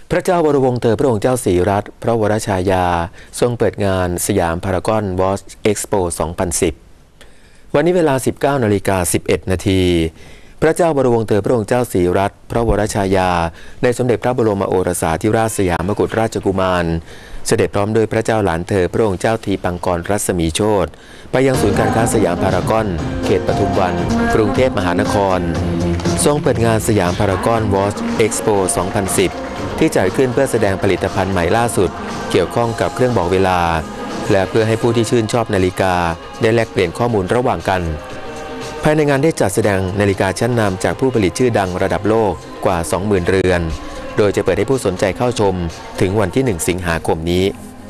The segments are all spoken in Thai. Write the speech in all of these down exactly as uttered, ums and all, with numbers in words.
พระเจ้าวรวงศ์เธอพระองค์เจ้าศรีรัตน์พระวรชายาทรงเปิดงานสยามพารากอนวอชเอ็กซ์โป สองพันสิบ วันนี้เวลา สิบเก้านาฬิกาสิบเอ็ดนาทีพระเจ้าวรวงศ์เธอพระองค์เจ้าศรีรัตน์พระวรชายาในสมเด็จพระบรมโอรสาธิราชสยามกุฎราชกุมารเสด็จพร้อมโดยพระเจ้าหลานเธอพระองค์เจ้าทีปังกรรัศมีโชติไปยังศูนย์การค้าสยามพารากอนเขตปทุมวันกรุงเทพมหานครทรงเปิดงานสยามพารากอนวอชเอ็กซ์โป สองพันสิบ ที่จัดขึ้นเพื่อแสดงผลิตภัณฑ์ใหม่ล่าสุดเกี่ยวข้องกับเครื่องบอกเวลาและเพื่อให้ผู้ที่ชื่นชอบนาฬิกาได้แลกเปลี่ยนข้อมูลระหว่างกันภายในงานได้จัดแสดงนาฬิกาชั้นนำจากผู้ผลิตชื่อดังระดับโลกกว่า สองหมื่น เรือนโดยจะเปิดให้ผู้สนใจเข้าชมถึงวันที่ หนึ่ง สิงหาคมนี้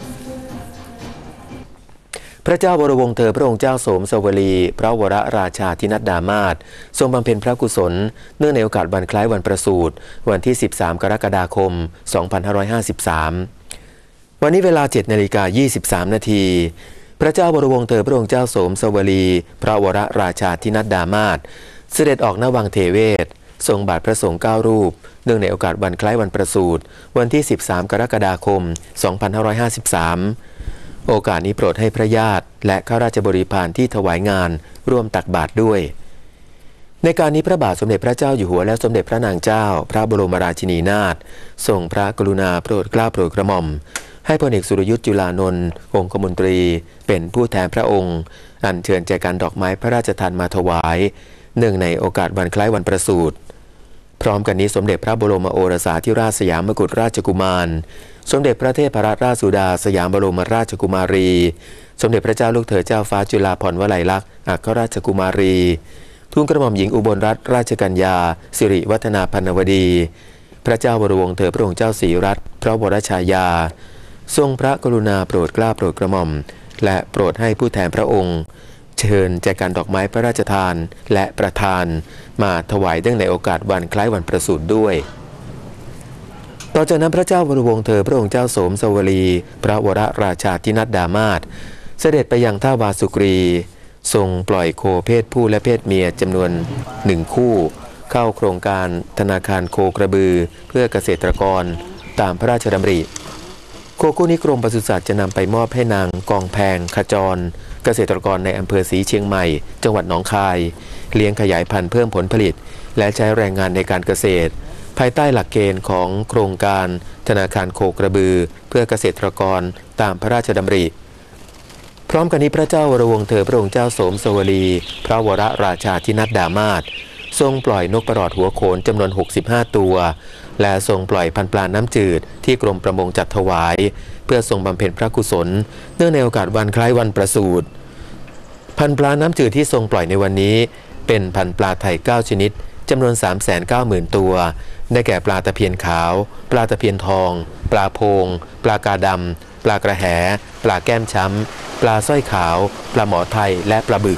พระเจ้าวรวงศ์เธอพระองค์เจ้าโสมสวลีพระวรราชาธินัดดามาศทรงบำเพ็ญพระกุศลเนื่องในโอกาสวันคล้ายวันประสูติวันที่สิบสามกรกฎาคมสองพันห้าร้อยห้าสิบสามวันนี้เวลา เจ็ดนาฬิกายี่สิบสามนาทีพระเจ้าวรวงศ์เธอพระองค์เจ้าโสมสวลีพระวรราชาธินัดดามาศเสด็จออกณวังเทเวศทรงบาทพระสงฆ์เก้ารูปเนื่องในโอกาสวันคล้ายวันประสูติวันที่สิบสามกรกฎาคมสองพันห้าร้อยห้าสิบสามโอกาสนี้โปรดให้พระญาติและข้าราชบริพารที่ถวายงานร่วมตักบาตรด้วยในการนี้พระบาทสมเด็จพระเจ้าอยู่หัวและสมเด็จพระนางเจ้าพระบรมราชินีนาถทรงพระกรุณาโปรดเกล้าโปรดกระหม่อมให้พลเอกสุรยุทธ์จุลานนท์องคมนตรีเป็นผู้แทนพระองค์อัญเชิญแจกันดอกไม้พระราชทานมาถวายเนื่องในโอกาสวันคล้ายวันประสูติพร้อมกันนี้สมเด็จพระบรมโอรสาธิราชสยามกุฎราชกุมารสมเด็จพระเทพรัตนราชสุดาสยามบรมราชกุมารีสมเด็จพระเจ้าลูกเธอเจ้าฟ้าจุฬาภรณ์วลัยลักษณ์อัครราชกุมารีทูลกระหม่อมหญิงอุบลรัตนราชกัญญาสิริวัฒนาพันวดีพระเจ้าวรวงศ์เธอพระองค์เจ้าศรีรัตน์พระวรชายาทรงพระกรุณาโปรดเกล้าโปรดกระหม่อมและโปรดให้ผู้แทนพระองค์เชิญแจกันดอกไม้พระราชทานและประทานมาถวายเนื่องในโอกาสวันคล้ายวันประสูติด้วยต่อจากนั้นพระเจ้าวรวงศ์เธอพระองค์เจ้าโสมสวลีพระวรราชาธินัดดามาศเสด็จไปยังท่าวาสุกรีทรงปล่อยโคเพศผู้และเพศเมียจำนวนหนึ่งคู่เข้าโครงการธนาคารโคกระบือเพื่อเกษตรกรตามพระราชดำริโคคู่นี้กรมปศุสัตว์จะนำไปมอบให้นางกองแพงขจรเกษตรกรในอำเภอศรีเชียงใหม่จังหวัดหนองคายเลี้ยงขยายพันธุ์เพิ่มผลผลิตและใช้แรงงานในการเกษตรภายใต้หลักเกณฑ์ของโครงการธนาคารโคกระบือเพื่อเกษตรกรตามพระราชดำริพร้อมกันนี้พระเจ้าวรวงศ์เธอพระองค์เจ้าโสมสวลีพระวรราชาธินัดดามาศทรงปล่อยนกประหลอดหัวโขนจำนวนหกสิบห้าตัวและทรงปล่อยพันธุ์ปลาน้ำจืดที่กรมประมงจัดถวายเพื่อทรงบำเพ็ญพระกุศลเนื่องในโอกาสวันคล้ายวันประสูติพันธุ์ปลาน้ำจืดที่ทรงปล่อยในวันนี้เป็นพันธุ์ปลาไทยเก้าชนิดจำนวน สามแสนเก้าหมื่น ตัวได้แก่ปลาตะเพียนขาวปลาตะเพียนทองปลาโพงปลากาดำปลากระแหปลาแก้มช้ำปลาสร้อยขาวปลาหมอไทยและปลาบึก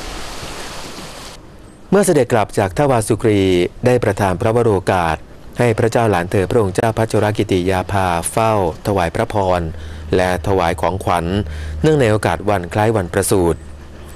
เมื่อเสด็จกลับจากท่าวาสุกรีได้ประทานพระวโรกาสให้พระเจ้าหลานเธอพระองค์เจ้าพัชรกิติยาภาเฝ้าถวายพระพรและถวายของขวัญเนื่องในโอกาสวันคล้ายวันประสูติ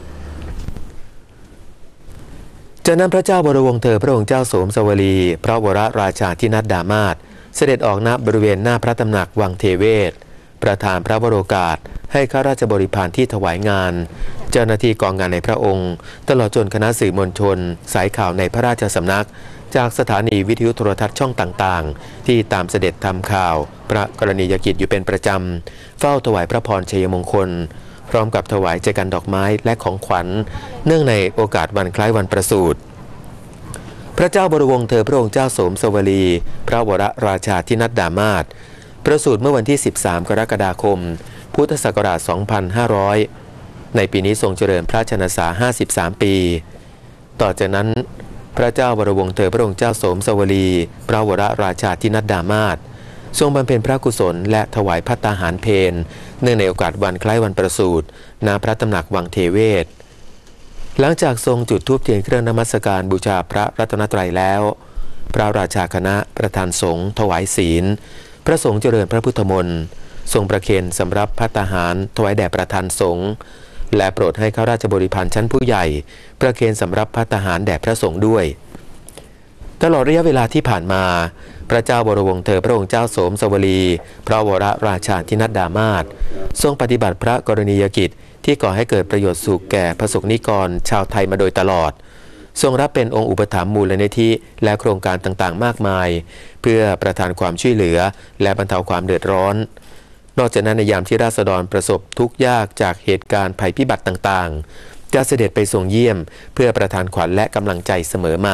จากนั้นพระเจ้าวรวงศ์เธอพระองค์เจ้าโสมสวลีพระวรราชาธินัดดามาศเสด็จออกณบริเวณหน้าพระตำหนักวังเทเวศประทานพระวโรกาสให้ข้าราชบริพารที่ถวายงานเจ้าหน้าที่กองงานในพระองค์ตลอดจนคณะสื่อมวลชนสายข่าวในพระราชสำนักจากสถานีวิทยุโทรทัศน์ช่องต่างๆที่ตามเสด็จทำข่าวพระกรณียกิจอยู่เป็นประจำเฝ้าถวายพระพรชัยมงคลพร้อมกับถวายแจกันดอกไม้และของขวัญเนื่องในโอกาสวันคล้ายวันประสูติพระเจ้าบรวงศ์เธอพระองค์เจ้าโสมสวลีพระวรราชาธินัดดามาศประสูติเมื่อวันที่สิบสามกรกฎาคมพุทธศักราชสองพันห้าร้อยในปีนี้ทรงเจริญพระชนสาห้าสิบสามปีต่อจากนั้นพระเจ้าบรวงศ์เธอพระองค์เจ้าโสมสวลีพระวรราชาธินัดดามาศทรงบำเพ็ญพระกุศลและถวายภัตตาหารเพลเนื่องในโอกาสวันคล้ายวันประสูติณพระตำหนักวังเทเวศหลังจากทรงจุดธูปเทียนเครื่องนมัสการบูชาพระรัตนตรัยแล้วพระราชาคณะประธานสงฆ์ถวายศีลพระสงฆ์เจริญพระพุทธมนต์ทรงประเคนสำรับภัตตาหารถวายแด่ประธานสงฆ์และโปรดให้ข้าราชบริพารชั้นผู้ใหญ่ประเคนสำรับภัตตาหารแด่พระสงฆ์ด้วยตลอดระยะเวลาที่ผ่านมาพระเจ้าบรมวงศ์เธอพระองค์เจ้าโสมสวลีพระวรราชาธินัดดามาศทรงปฏิบัติพระกรณียกิจที่ก่อให้เกิดประโยชน์สุขแก่พระสงฆ์นิกรชาวไทยมาโดยตลอดทรงรับเป็นองค์อุปถัมภ์มูลนิธิและโครงการต่างๆมากมายเพื่อประทานความช่วยเหลือและบรรเทาความเดือดร้อนนอกจากนั้นในยามที่ราษฎรประสบทุกข์ยากจากเหตุการณ์ภัยพิบัติต่างๆจะเสด็จไปทรงเยี่ยมเพื่อประทานขวัญและกำลังใจเสมอมา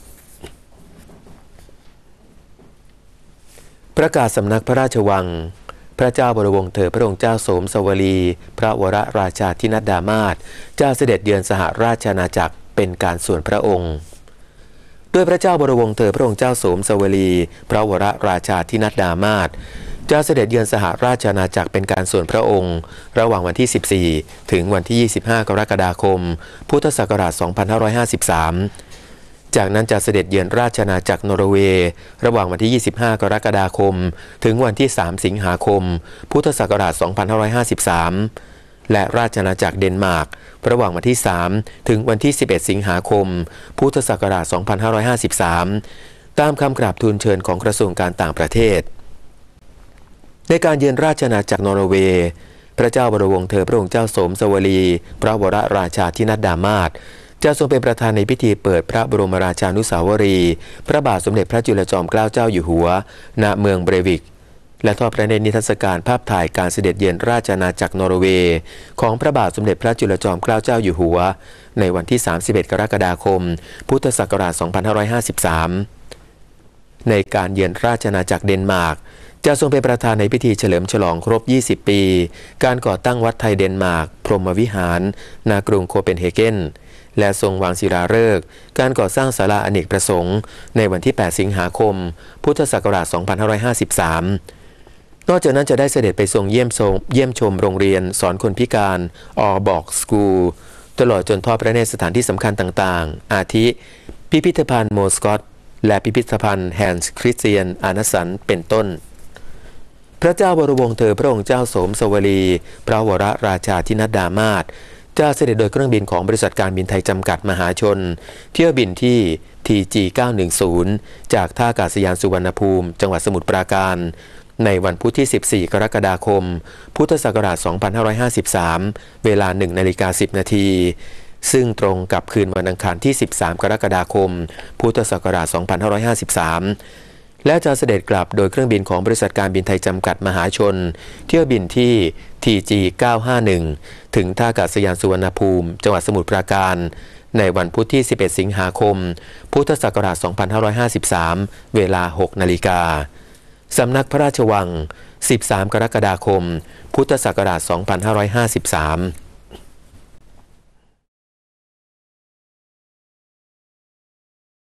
ประกาศสำนักพระราชวังพระเจ้าบรมวงศ์เธอพระองค์เจ้าโสมสวลีพระวรราชาธินัดดามาศจะเสด็จเยือนสหราชอาณาจักรเป็นการส่วนพระองค์โดยพระเจ้าบรมวงศ์เธอพระองค์เจ้าโสมสวลีพระวรราชาธินัดดามาศจะเสด็จเยือนสหราชอาณาจักรเป็นการส่วนพระองค์ระหว่างวันที่สิบสี่ถึงวันที่ยี่สิบห้ากรกฎาคมพุทธศักราชสองพันห้าร้อยห้าสิบสามจากนั้นจะเสด็จเยือนราชอาณาจักรนอร์เวย์ระหว่างวันที่ยี่สิบห้ากรกฎาคมถึงวันที่สามสิงหาคมพุทธศักราชสองพันห้าร้อยห้าสิบสามและราชอาณาจักรเดนมาร์กระหว่างวันที่สามถึงวันที่สิบเอ็ดสิงหาคมพุทธศักราชสองพันห้าร้อยห้าสิบสามตามคำกราบทูลเชิญของกระทรวงการต่างประเทศในการเยือนราชอาณาจักรนอร์เวย์พระเจ้าบรมวงศ์เธอพระองค์เจ้าโสมสวลีพระวรราชาธินัดดามาศจะทรงเป็นประธานในพิธีเปิดพระบรมราชานุสาวรีย์พระบาทสมเด็จพระจุลจอมเกล้าเจ้าอยู่หัวณเมืองเบรวิกและทอดพระเนตรนิทรรศการภาพถ่ายการเสด็จเยือนราชอาณาจักรนอร์เวย์ของพระบาทสมเด็จพระจุลจอมเกล้าเจ้าอยู่หัวในวันที่สามสิบเอ็ดกรกฎาคมพุทธศักราชสองพันห้าร้อยห้าสิบสามในการเยือนราชอาณาจักรเดนมาร์กจะทรงเป็นประธานในพิธีเฉลิมฉลองครบยี่สิบปีการก่อตั้งวัดไทยเดนมาร์กพรหมวิหารณกรุงโคเปนเฮเกนและทรงวางศิลาฤกษ์การก่อสร้างศาลาอเนกประสงค์ในวันที่แปดสิงหาคมพุทธศักราชสองพันห้าร้อยห้าสิบสามนอกจากนั้นจะได้เสด็จไปทรงเยี่ยมชมเยี่ยมชมโรงเรียนสอนคนพิการออบอกสกูลตลอดจนทอดพระเนตรสถานที่สำคัญต่างๆอาทิพิพิธภัณฑ์โมสกอตและพิพิธภัณฑ์แฮนส์คริสเตียนอานัสันเป็นต้นพระเจ้าบรมวงศ์เธอพระองค์เจ้าโสมสวลีพระวรราชาธินัดดามาศจะเสด็จโดยเครื่องบินของบริษัทการบินไทยจำกัดมหาชนเที่ยวบินที่ ที จี เก้าหนึ่งศูนย์ จากท่าอากาศยานสุวรรณภูมิจังหวัดสมุทรปราการในวันพุธที่สิบสี่กรกฎาคมพุทธศักราชสองพันห้าร้อยห้าสิบสามเวลา หนึ่งนาฬิกาสิบนาทีซึ่งตรงกับคืนวันอังคารที่สิบสามกรกฎาคมพุทธศักราชสองพันห้าร้อยห้าสิบสามและจะเสด็จกลับโดยเครื่องบินของบริษัทการบินไทยจำกัดมหาชนเที่ยวบินที่ ที จี เก้าห้าหนึ่ง ถึงท่าอากาศยานสุวรรณภูมิจังหวัดสมุทรปราการในวันพุธที่สิบเอ็ดสิงหาคมพุทธศักราชสองพันห้าร้อยห้าสิบสามเวลา หกนาฬิกาสำนักพระราชวังสิบสามกรกฎาคมพุทธศักราชสองพันห้าร้อยห้าสิบสาม